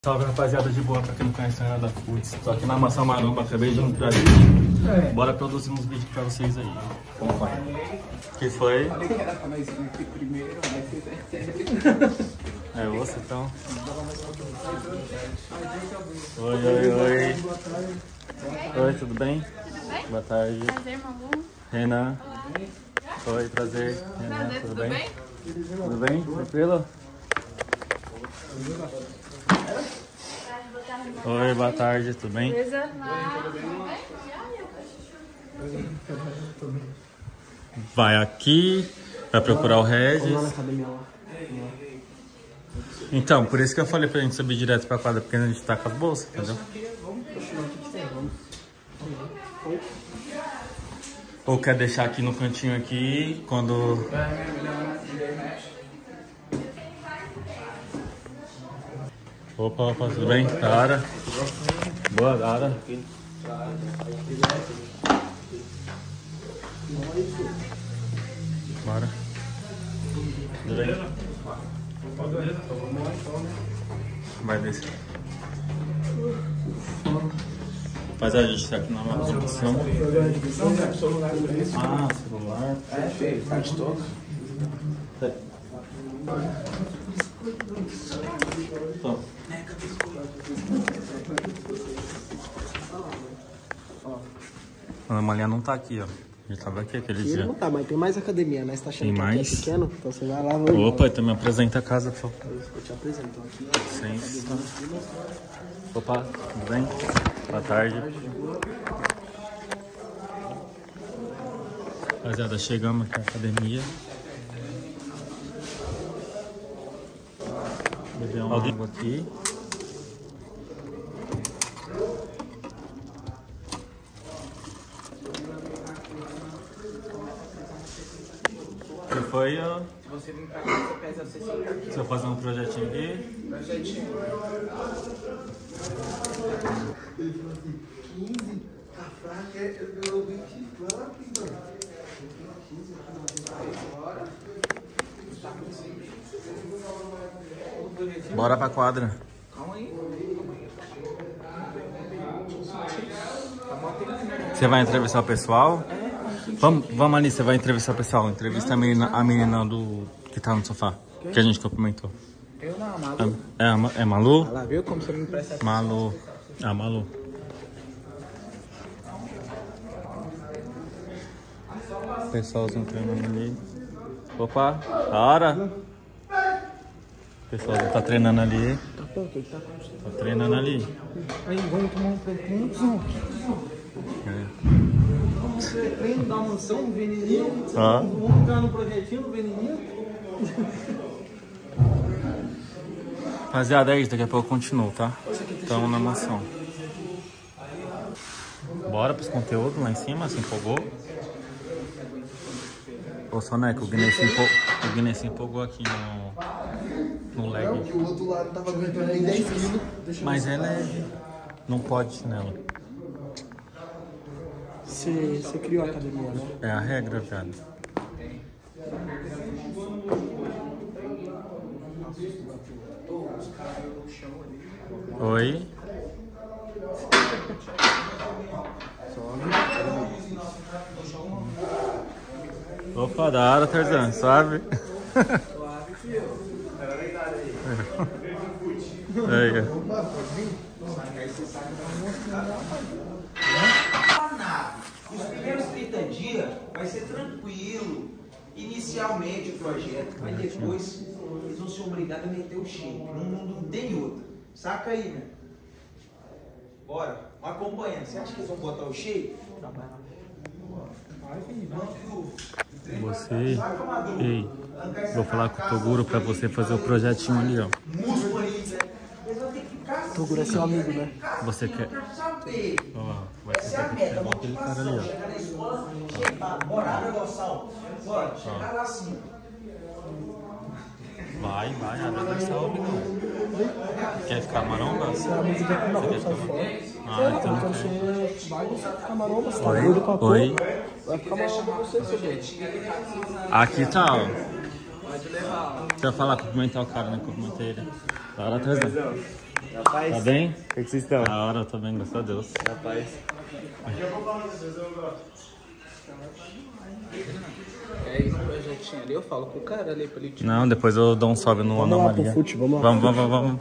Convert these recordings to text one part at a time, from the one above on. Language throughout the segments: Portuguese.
Salve, rapaziada, de boa, pra quem não conhece a da Foods. Tô aqui na Massa Maromba, acabei de entrar aqui. Bora produzir uns vídeos pra vocês aí. Como vai? Que foi? Falei que era pra nós vir aqui primeiro, mas É você, então. Oi. Oi, tudo bem? Tudo bem? Boa tarde. Prazer, Malu. Renan. Olá. Oi, prazer. Renan, Prazer, tudo bem? Tudo bem? Tranquilo? Oi, boa tarde, tudo bem? Beleza? Vai aqui, vai procurar o Regis. Então, por isso que eu falei pra gente subir direto pra quadra, porque a gente tá com as bolsas, entendeu? Ou quer deixar aqui no cantinho aqui, quando... Opa, tudo bem? Dara? Boa, Dara. Bora. Tudo bem? Vai descer. Rapaziada, a gente tá aqui na manutenção. Ah, celular. é feio, faz todo. Então. A Ana Maria não tá aqui, ó. A gente tava aqui aquele dia. Não tá, mas tem mais academia, né? Você tá achando Tem que mais? aqui é pequeno? Então você vai lá, vai. Opa, então me apresenta a casa, por favor. Eu te apresento aqui, ó. Licença. Opa, tudo bem? Boa tarde. Rapaziada, chegamos aqui na academia. Beber uma água aqui. Que foi, ó. Se você vir pra cá, você pesa 60 quilos. Deixa eu fazer um projetinho aqui. Projetinho. 15, a fraca é 24, mano. Bora pra quadra. Calma aí. Você vai entrevistar o pessoal? Vamos ali, você vai entrevistar o pessoal. Entrevista a menina do que tá no sofá. Que a gente cumprimentou. Eu não, Malu. É Malu? Olha lá, viu como você me empresta aqui? Malu. Ah, Malu. O pessoalzinho treinando ali. Opa, da hora. O pessoalzinho tá treinando ali. Tá bom, o que tá acontecendo? Tá treinando ali. Aí, vamos tomar um pouquinho. Vamos ver treino da mansão, no veneninho. Ó. Vamos ficar no projetinho, no veneninho. Rapaziada, é isso. Daqui a pouco eu continuo, tá? Estamos na mansão. Bora pros conteúdos lá em cima, se empolgou. Ô, Soneca, o Guinness se empolgou aqui no leg. Que o outro lado tava aguentando aí 10 quilos. Mas é leve. Não pode chinelo. Você criou a academia, né? É a regra, viado. Oi. Opa, da hora, Tarzan, suave. Suave, filho. Aí, Aí você sabe que os primeiros 30 dias vai ser tranquilo, inicialmente o projeto, mas depois eles vão ser obrigados a meter o shape. No mundo não tem outra. Saca aí, né? Bora, acompanhando. Você acha que eles vão botar o shape? você. Ei, vou falar com o Toguro pra você fazer o projetinho ali, ó. Músculo aí, né? Eles vão ter que ficar assim. Toguro é seu amigo, né? Você quer. Saber. Ó, vai Essa é a ter que meta, pegar aquele cara ali, ó. chegar na escola, shapear, horário dorsal. Bora, chegar lá assim. Vai, abre da saúde, não. Quer ficar maromba? Você é amigo da não, Você quer sai ficar fora. Ah, então não Quando quer. você vai, você fica maromba, você tá Oi? gordo pra porra. Oi? Vai ficar maromba você, seu doido. Aqui tá, ó. Deixa eu falar, cumprimentar o cara, né? Cumprimentei ele. Da hora, Tarzan. Rapaz. Tá bem? O que vocês estão? Da hora, eu tô bem, graças a Deus. Rapaz. É aí no projetinho ali, eu falo com o cara ali pra ele te... Não, depois eu dou um salve no Ana Maria. Vamos lá. Vamos.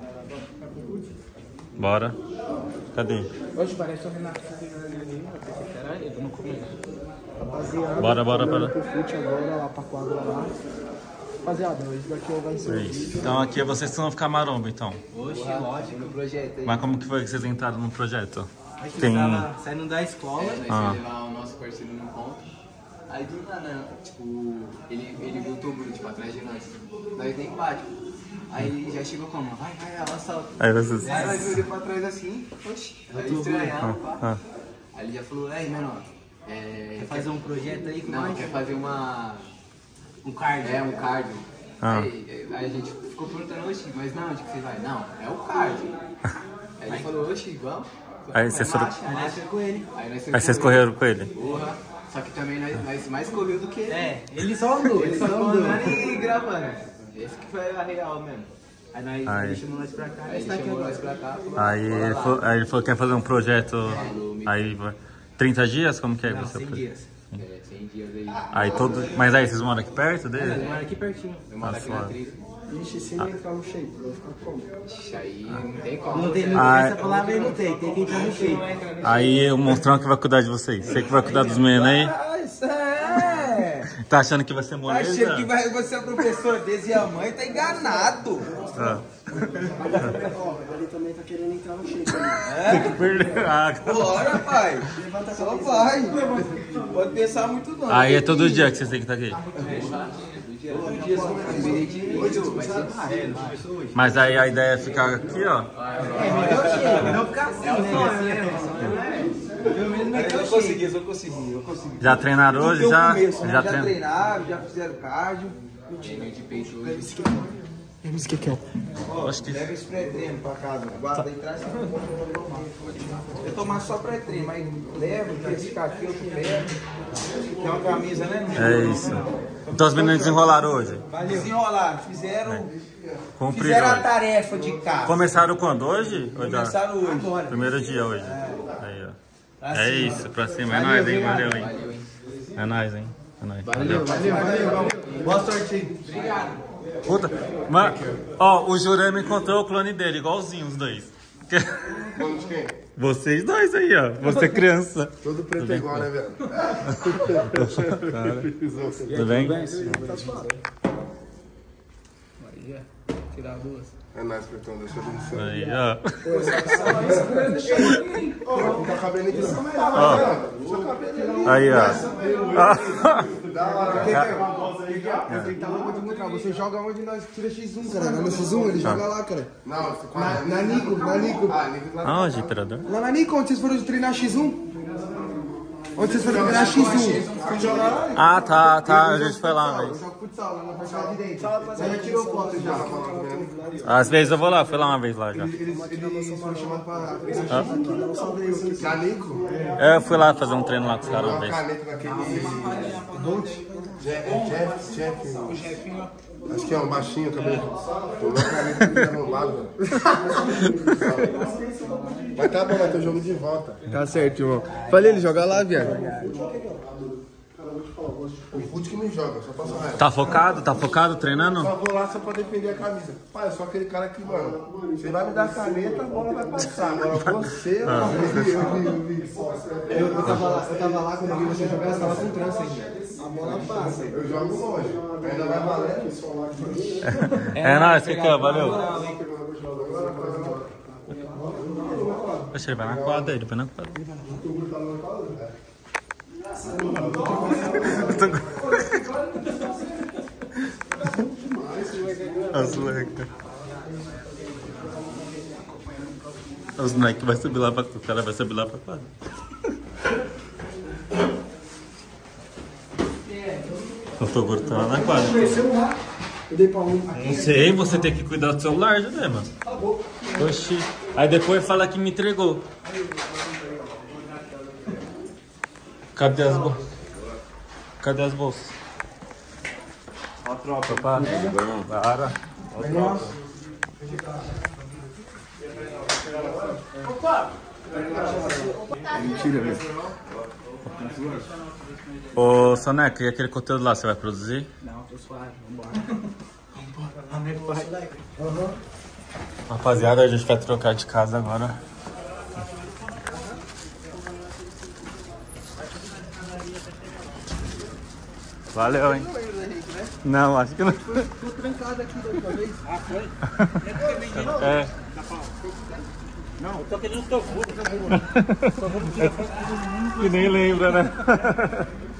Bora. Cadê? Hoje parece o Renato ali, eu pensei que era ele no começo. Rapaziada, Bora. pro fute agora, lá pra quadra lá. Rapaziada, hoje daqui vai ser o vídeo. Então aqui vocês vão ficar maromba, então. Oxe, lógico, no projeto aí. Mas como que foi que vocês entraram no projeto? Tem... Saindo da escola, Nós ia levar o nosso parceiro no encontro. Aí do nada, tipo, ele viu o túmulo, tipo, atrás de nós. Nós nem bate. Aí já chegou como? Vai, avança. Aí vocês... Aí nós olhamos pra trás assim, oxi, aí estranhamos, pá. Aí ele já falou, menor, quer fazer um projeto aí com não, nós? quer fazer Um cardio? um cardio. Ah. Aí a gente ficou perguntando, oxi, mas não, onde que você vai? Não, é o cardio. Aí ele falou, oxi, vamos. Aí vocês foram... Aí nós foi com ele. Aí vocês correram com ele? Porra. Só que também nós mais correu do que ele. É, ele só andou, Ele só ficou andando e gravando. Esse que foi a real mesmo. Aí nós deixamos nós pra cá. Aí ele chamou nós pra cá. Aí ele falou que quer fazer um projeto... Aí 30 dias? Como que é? Não, você 100 dias. 100 dias aí. Aí todo... Mas aí vocês moram aqui perto Ele dele? mora aqui pertinho. Eu moro aqui na Triz. Ixi, se não entrar no shape, vai ficar como? Ixi, aí não tem como. Não tem essa palavra aí, não tem que entrar no shape. Aí o monstrão que vai cuidar de vocês. Você que vai cuidar dos meninos aí? Ah, isso é! Tá achando que vai ser Tá moleza? achando que você é o professor desse e a mãe tá enganado. Ah. Ele também tá querendo entrar no shape. Tem que perder a água. Bora, pai. Só vai. Pode pensar muito não. Aí é todo dia que vocês têm que estar aqui. Todo dia são Mas aí a ideia é ficar aqui, ó. não ficar assim, né? Pelo menos eu consegui. Já treinaram hoje? Já treinaram, já fizeram cardio. Treino de peito hoje. Vamos que é. Acho que... Leva esse pré-treino pra casa, guarda aí atrás. Eu tomar só pré-treino, mas leva, esse ficar aqui, outro pé. Tem uma camisa, né? É isso. Então os meninos desenrolaram hoje? Desenrolaram, fizeram Cumpriram a hoje. tarefa de casa. Começaram quando? Hoje? Começaram hoje. Primeiro dia hoje. Aí, ó. É isso, pra cima. É nóis, hein? Valeu, hein? É nóis, hein? É nóis. Valeu. Boa sorte aí. Obrigado. Puta, mas, ó, o Juré me encontrou o clone dele, igualzinho os dois. Clone de quem? Vocês dois aí, ó. Você criança. Todo preto é igual, né, velho? Tudo bem? Tirar duas. É nóis, Pretão, deixa eu ver. Aí, ó. Não tá cabendo aqui, não. Aí, ó. Você joga onde nós tira X1, cara. No X1, ele joga lá, cara. Não, Na Nico. Ah, Nico lá. Aonde, imperador? Lá na Nico, onde vocês foram treinar X1? Onde vocês foram treinar X1? Ah, tá. A gente foi lá, Eu mas... jogo futsal, lá na parte da direita. Você já tirou foto já? Às vezes eu vou lá, fui lá uma vez lá já. Eles foram chamados pra treinar X1 aqui, dá um salve aí. Na Nico? É, eu fui lá fazer um treino lá com os caras uma Uma vez. caneta naquele... Jeff. Acho que é um baixinho, cabelo. Uma caneta que tá no lado, Mas tá bom, vai ter o jogo de volta. Tá certo, irmão. Falei, ele joga lá, viado. O fute que me joga, só passa raiva. Tá focado treinando? Só vou lá só pra defender a camisa. Pai, eu sou aquele cara que, mano, você vai me dar a caneta, a bola vai passar. Agora você, mano, eu vi. Eu tava lá quando eu vi você jogar, você tava com trança ainda. A bola passa. Eu jogo longe. Ainda vai valendo. É nóis, que é, valeu. Deixa ele vai na quadra, ele vai na quadra. As moleques. Os moleques vai subir lá pra... O cara vai subir lá pra quadra. Eu tô cortando na quadra. Eu dei pra um. Não sei, você tem que cuidar do celular, já né, mano? Oxi. Aí depois fala que me entregou. Cadê as bolsas? Cadê as bolsas? Ó a tropa, pá. Para. Ó a tropa. Mentira, velho. Ô, Soneca, e aquele conteúdo lá, você vai produzir? Não, tô suave, vambora. Rapaziada, a gente vai trocar de casa agora. Valeu, hein? Não, acho que não. Tô trancado aqui da outra vez. Ah, foi? É. Não, eu tô querendo o teu fogo. Que nem lembra, né?